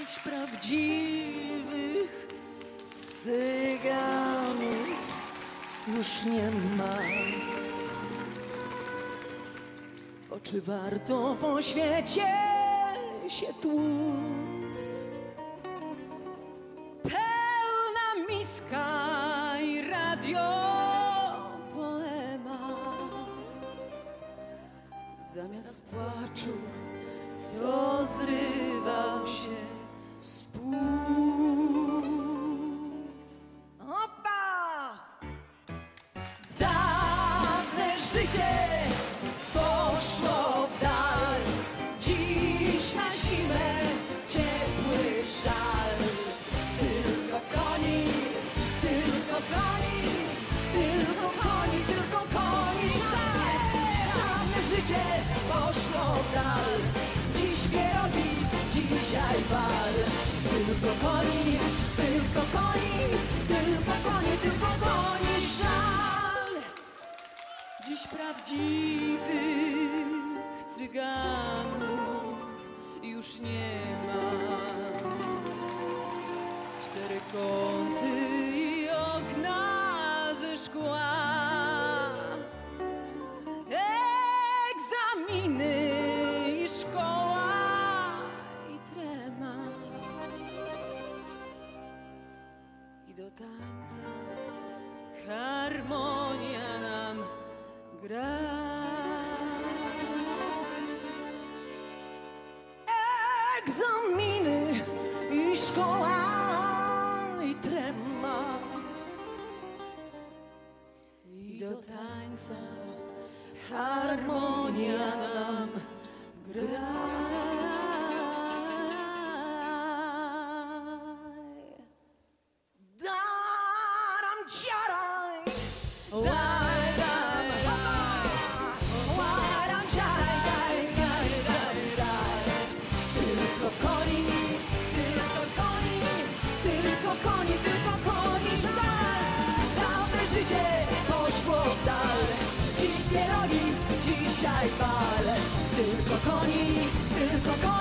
Dziś prawdziwych cyganów już nie ma. Bo czy warto po świecie się tłuc? Pełna miska i radio poemat. Zamiast płaczu, co zrywał się z płuc. Opa! Dawne życie poszło w dal. Dziś na zimę ciepły szal. Tylko koni, tylko koni, tylko koni, tylko koni szal. Dawne życie poszło w dal. Dziś pierogi, dzisiaj bal. Tylko koni, tylko koni, tylko koni, tylko koni żal. Dziś prawdziwych cyganów już nie ma. Cztery kąty i okna ze szkła. Egzaminy i szkoła i trema. I do tańca harmonia nam gra. Egzaminy i szkoła i trema. I do tańca harmonia nam gra. Daram ciaraj, łajdam, łajdam ciaraj, daj, daj, daj, daj. Tylko koni, tylko koni, tylko koni, tylko koni żal. Dawne życie poszło w dal. Dziś pierogi, dzisiaj bal. Tylko koni, tylko koni.